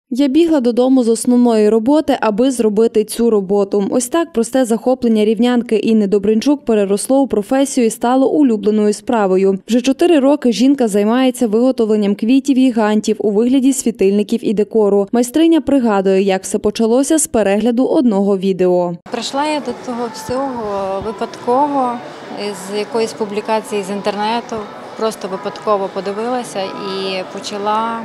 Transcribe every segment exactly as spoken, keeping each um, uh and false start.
Я бігла додому з основної роботи, аби зробити цю роботу. Ось так просте захоплення рівнянки Інни Добринчук переросло у професію і стало улюбленою справою. Вже чотири роки жінка займається виготовленням квітів-гігантів у вигляді світильників і декору. Майстриня пригадує, як все почалося з перегляду одного відео. Прийшла я до того всього випадково, з якоїсь публікації з інтернету. Просто випадково подивилася і почала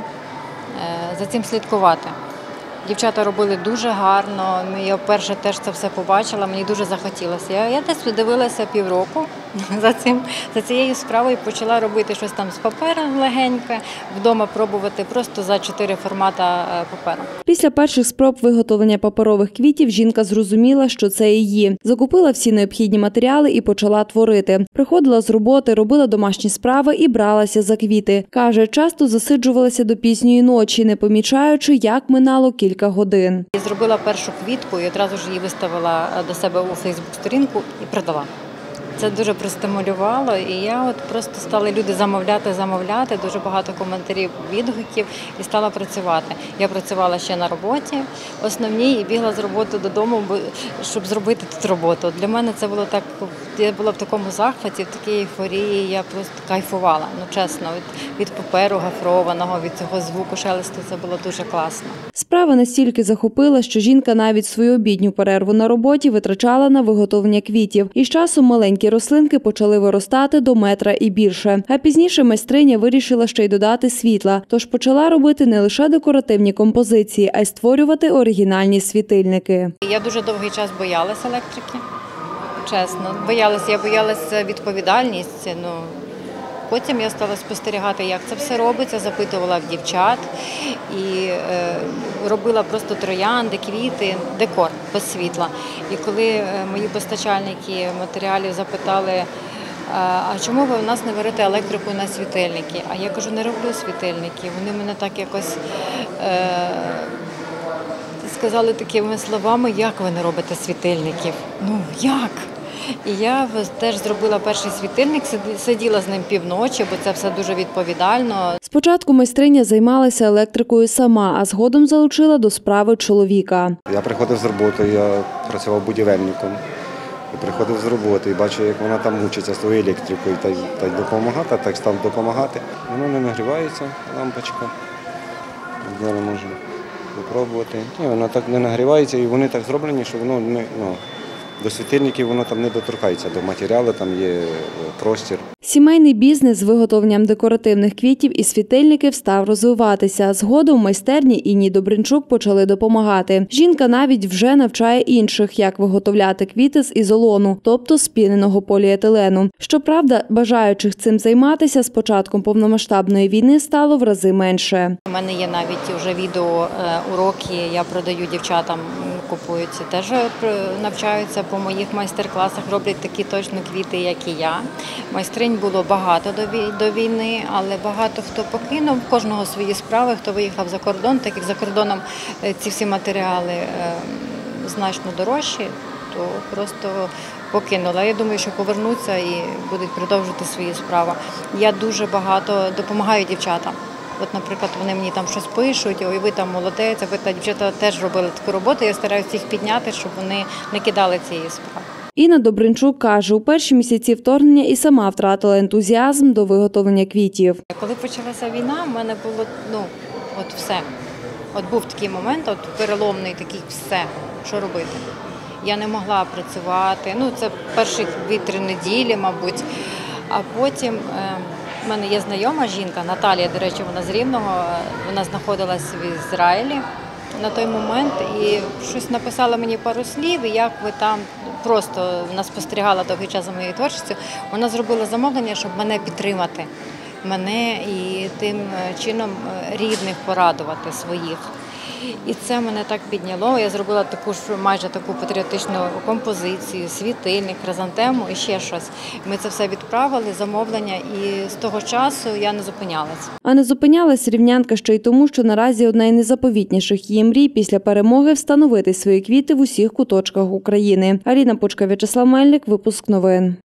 за цим слідкувати. Дівчата робили дуже гарно, я вперше теж це все побачила, мені дуже захотілося. Я, я десь дивилася півроку за, цим, за цією справою, почала робити щось там з папером легеньке, вдома пробувати просто за чотири формата паперу. Після перших спроб виготовлення паперових квітів жінка зрозуміла, що це її. Закупила всі необхідні матеріали і почала творити. Приходила з роботи, робила домашні справи і бралася за квіти. Каже, часто засиджувалася до пізньої ночі, не помічаючи, як минало кілька годин. Я зробила першу квітку і одразу ж її виставила до себе у Фейсбук-сторінку і продала. Це дуже простимулювало, і я от просто стали люди замовляти, замовляти, дуже багато коментарів, відгуків і стала працювати. Я працювала ще на роботі основній і бігла з роботи додому, щоб зробити тут роботу. Для мене це було так, я була в такому захваті, в такій ейфорії, я просто кайфувала, ну чесно, від, від паперу гофрованого, від цього звуку шелесту, це було дуже класно. Справа настільки захопила, що жінка навіть свою обідню перерву на роботі витрачала на виготовлення квітів. І з часом маленькі рослинки почали виростати до метра і більше. А пізніше майстриня вирішила ще й додати світла. Тож почала робити не лише декоративні композиції, а й створювати оригінальні світильники. Я дуже довгий час боялася електрики, чесно. Боялася, я боялася відповідальність. Ну, потім я стала спостерігати, як це все робиться, запитувала в дівчат і е, робила просто троянди, квіти, декор без світла. І коли е, мої постачальники матеріалів запитали, а чому ви у нас не берете електрику на світильники? А я кажу, не роблю світильники. Вони мене так якось е, сказали такими словами, як ви не робите світильників? Ну, як? І я теж зробила перший світильник, сиділа з ним півночі, бо це все дуже відповідально. Спочатку майстриня займалася електрикою сама, а згодом залучила до справи чоловіка. Я приходив з роботи, я працював будівельником. І приходив з роботи і бачив, як вона там мучиться з тою електрикою, та й, та й допомагати, так став допомагати. Воно не нагрівається, лампочка. Зараз можна спробувати. Ні, вона так не нагрівається і вони так зроблені, що воно не, ну, до світильників воно там не доторкається, до матеріалу там є простір. Сімейний бізнес з виготовленням декоративних квітів і світильників став розвиватися. Згодом майстерні Інні Добринчук почали допомагати. Жінка навіть вже навчає інших, як виготовляти квіти з ізолону, тобто з спіненого поліетилену. Щоправда, бажаючих цим займатися з початком повномасштабної війни стало в рази менше. У мене є навіть вже відео, уроки, я продаю дівчатам, купуються, теж навчаються по моїх майстер-класах, роблять такі точно квіти, як і я. Майстринь було багато до війни, але багато хто покинув, в кожного свої справи, хто виїхав за кордон, так як за кордоном ці всі матеріали значно дорожчі, то просто покинула. Я думаю, що повернуться і будуть продовжувати свої справи. Я дуже багато допомагаю дівчатам. От, наприклад, вони мені там щось пишуть, ой, ви там молодець, ви та дівчата теж робили таку роботу, я стараюся їх підняти, щоб вони не кидали цієї справи. Інна Добринчук каже, у перші місяці вторгнення і сама втратила ентузіазм до виготовлення квітів. Коли почалася війна, в мене було, ну, от все. От був такий момент, от переломний такий все, що робити. Я не могла працювати, ну, це перші дві-три неділі, мабуть, а потім... У мене є знайома жінка, Наталія, до речі, вона з Рівного, вона знаходилась в Ізраїлі на той момент і щось написала мені пару слів, і як ви там, просто вона спостерігала довгий час за моєю творчістю, вона зробила замовлення, щоб мене підтримати, мене і тим чином рідних порадувати своїх. І це мене так підняло. Я зробила таку ж майже таку патріотичну композицію, світильник, хризантему і ще щось. Ми це все відправили, замовлення, і з того часу я не зупинялась. А не зупинялась рівнянка ще й тому, що наразі одна із найзаповітніших її мрій після перемоги – встановити свої квіти в усіх куточках України. Аліна Пучка, В'ячеслав Мельник, випуск новин.